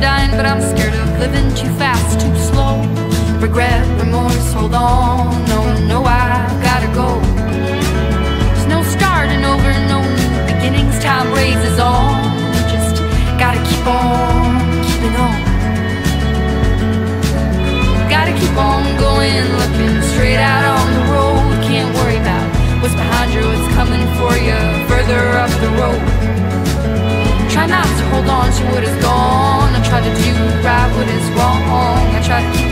dying, but I'm scared of living too fast, too slow. Regret, remorse, hold on. No, no, I've gotta go. There's no starting over, no new beginnings. Time raises on. Just gotta keep on keeping on. Gotta keep on going, looking straight out on the road. Can't worry about what's behind you, what's coming for you further up the road. Try not to hold on to what is gone. I try to do right what is wrong. I try to keep